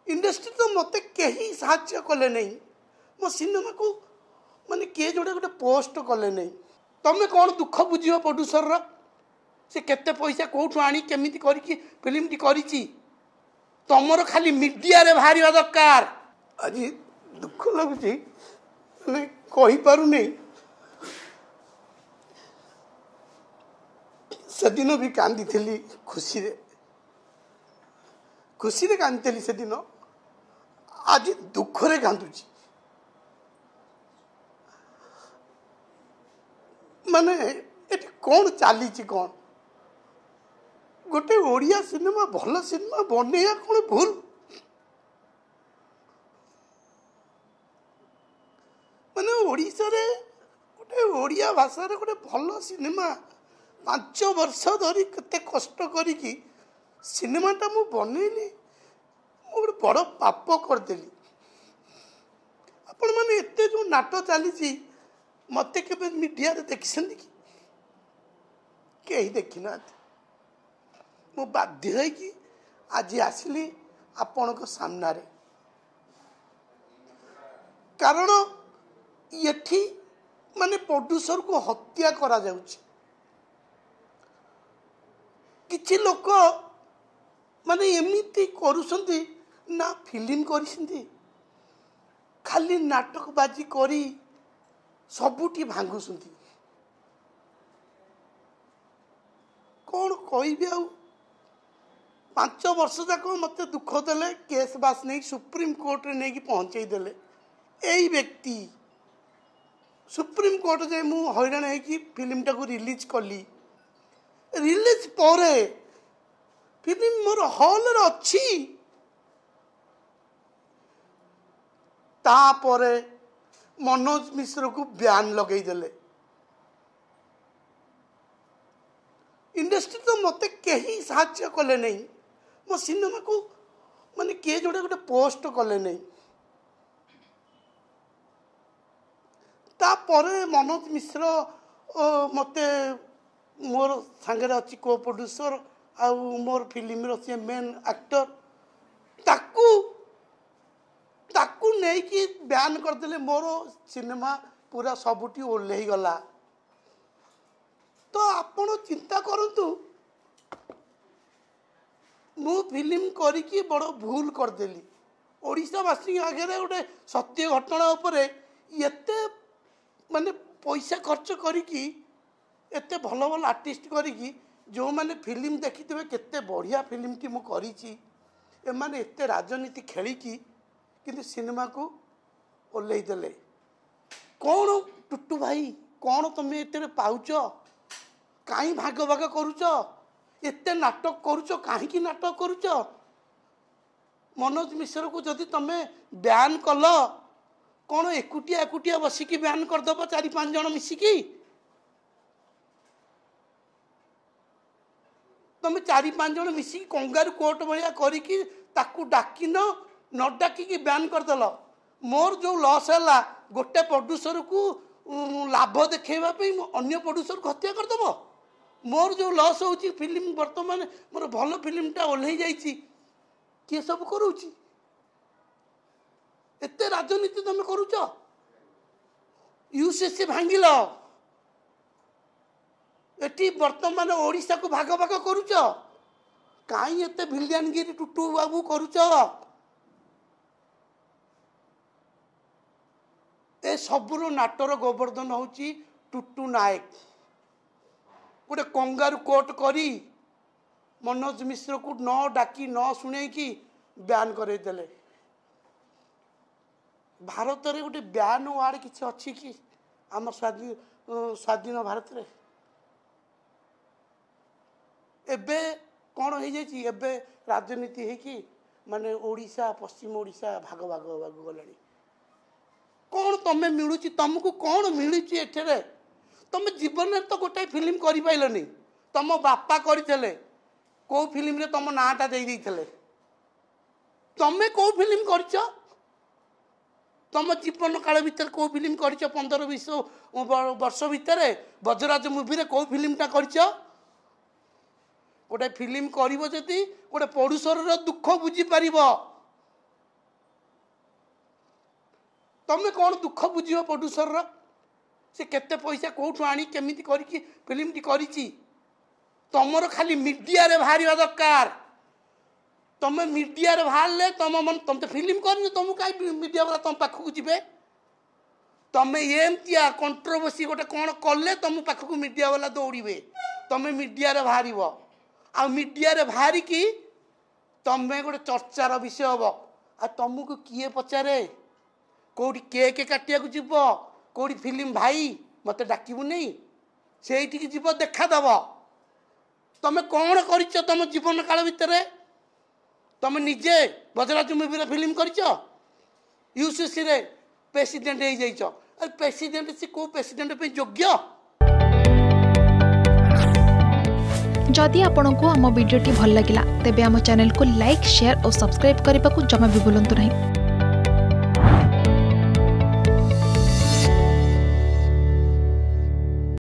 Industry तो मत कहीं साहाय्य कले नहीं मो सिनेमा को माने किए जोड़े गोटे पोस्ट कले नहीं तमें कौन दुख बुझ प्रोड्यूसर से केते पैसा कौटू आनी केमिति करिकी फिल्म टी करिची तमर खाली मीडिया रे बाहर दरकार आज दुख लगुच मैं कही पारु नहीं सेदिन भी कांदी थी खुशी रे कांदी से दिन आज दुख रे कांदुची माने एटी कौन चली कौन गोटे ओडिया सिनेमा भल सिनेमा बनेया कौन भूल माने ओडिशा रे गोटे ओडिया भाषा रे गोटे भल सिनेमा 5 वर्ष धरी केते कष्ट करिकी सिनेमाटा मु बनैली मु गोटे बड़ पाप करदेली आपण माने एते जो नाटक चली मत के मीडिया रे देखिसें कि कहीं देखी ना मु बाध्य है कि आज आसली आपण को सामना रे कारण ये माने प्रोड्यूसर को हत्या करा जाउची किछि लोक माने एमिति करूसंती ना फिल्म करिसंती खाली नाटक बाजी करी सबुटी भांगुसंती कौन कहबी आ 5 वर्ष जाक मत दुख देले केस बास नहीं सुप्रीम कोर्ट रे नहीं पहुंचे देले यही व्यक्ति सुप्रीम कोर्ट जाए मु हैरान है कि फिल्म टाको रिलीज कली रिलीज परे फिल्म मोर हॉल रे अच्छी तापरे मनोज मिश्र को बयान लगे देले इंडस्ट्री तो मत कहीं साहाय्य कले नहीं मो सिनेमा को माने किए जोड़े गोटे पोस्ट कले नहीं तापरे मनोज मिश्र मते मोर सांगे अच्छी को प्रोड्यूसर आ मोर फिल्म रो से मेन एक्टर ताकू ताकू नहीं कि बयान करदेले मोर सिनेमा पूरा सबुटी ओल्हे गला तो आपण चिंता करंतु मु फिल्म करिकी बड़ भूल करदेली ओडिशावासी आगे गोटे सत्य घटना उपरे एते माने पैसा खर्च करिकी एते भल भल आर्टिस्ट करिकी जो माने फिल्म देखिथिबे केते बढ़िया फिल्म टी मु करिची ए माने एते राजनीति खेलिकी किंतु सिनेमा को ओल्हे देले कौन टुटू भाई कौन तुम एते पाउच कहीं भाग भाग करुच एते नाटक करुच कहीं नाटक करुच मनोज मिश्र को जदि तुम बयान कल कौन एकुटिया एकुटिया बसिकी बयान करदब 4-5 जन मिसिकी तुम 4-5 जन मिसिकी कंगारू कोर्ट भाया करिकी ताकू डाकिन न डाकिकी बयान करदेल मोर जो लॉस है गोटे प्रोड्यूसर को लाभ देखा अन्य प्रोड्यूसर को हत्या करदेव मोर जो लॉस हो फिल्म बर्तमान मोर भल फिल्मटा ओल्हे जाइए किए सब करुच्ची एते राजनीति तुम करुच यूसीसी भांगिल एटी बर्तमान ओडिशा को भाग भाग करुच कहीं एते भिलियनगिरी टुटू बाबू करुच ए सबुर नाटर गोवर्धन होची टुटू नायक गोटे कंगारू कोर्ट करी मनोज मिश्र को न डाकी न शुणे कि बयान करदेले भारत रे गोटे बयान वार्ड किसी अच्छी कि आम स्वाधीन भारत रे एबे कौन हो जाइए एबे राजनीति है कि माने ओडिशा पश्चिम ओडिशा भाग भाग भाग गलानी कौन तुम्हें मिलूची तुमको कौन मिलूची एठरे तुम जीवन में तो गोटे फिल्म कर पाइलनी तुम बापा करते कौ फिल्म रे तुम नाटा दे देते तुम्हें कौ फिल्म कर तुम जीवन काल भर कौ फिल्म कर 15-20 वर्ष भितर बजराज मुवी रे कौ फिल्मटा कर गोटे फिल्म कर गोटे प्रोड्यूसर दुख बुझी पार तमें कौन दुख बुझ प्रोड्यूसर से केते पैसा कौटू आनी केमी करके फिल्म टी करी तुमर खाली मीडिया रे बाहर दरकार तुम मीडिया रे बाहर ले तुम मन तुम तो फिल्म कर तुम कहीं मीडिया वाला तुम पाखक जी तुम एमतिया कंट्रोवर्सी गोटे कौन कले तुम पाखक मीडिया वाला दौड़े तुम मीडिया रे बाहर आ मीडिया रे बाहर की तुम गोटे चर्चार विषय हम आ तुमको किए पचारे कौटी केक काटिया जीव कौटी फिल्म भाई मत डाकबू नहीं से जीव देखादब तुम कौन कर तुम जीवन काल भितर तुम निजे बजराज मुवी फिल्म कर यूसीसी रे प्रेसिडेंट हो जाइछ प्रेसिडेंट से कौ प्रेसिडेंट पे योग्य जदि आपंक आम भिडी भल लगा तेब आम चैनल को लाइक शेयर और सब्सक्राइब करने को जमा भी भूलु नहीं।